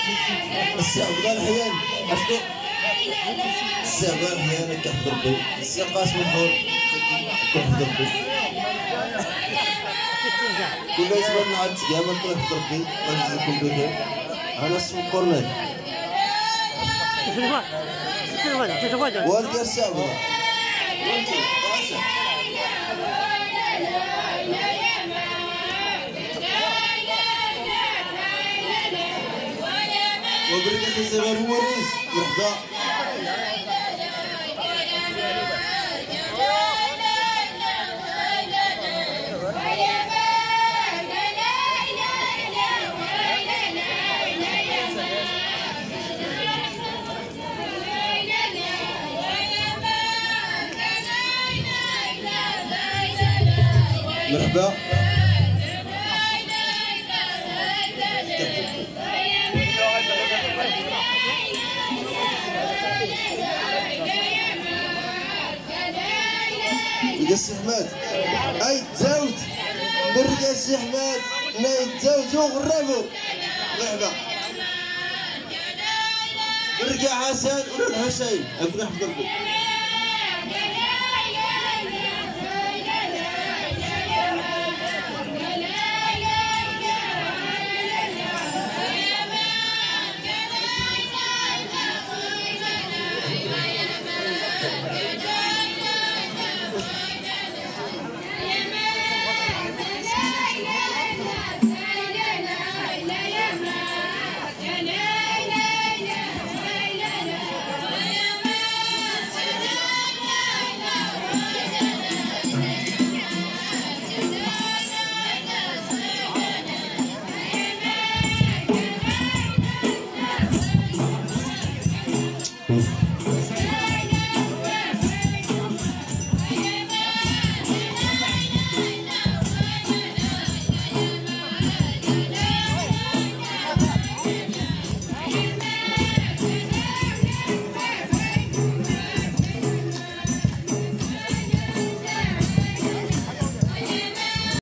السي عبد الله الحيان اشكو السي عبد الله الحيان كيحفظ ربي السي قاسم الحور كيحفظ ربي كل اسبوع نعاد تقامل كيحفظ ربي الله يجزيكم بخير انا اسمي كورنيل والدي السي عبد الله وبركة الزمان وريز مرحبا مرحبا السي حماد اي تزاوج بركة السي حماد لا يتزاوجوا غرابو مرحبا بركة حسن ولا الحسين ابن حفظ ربي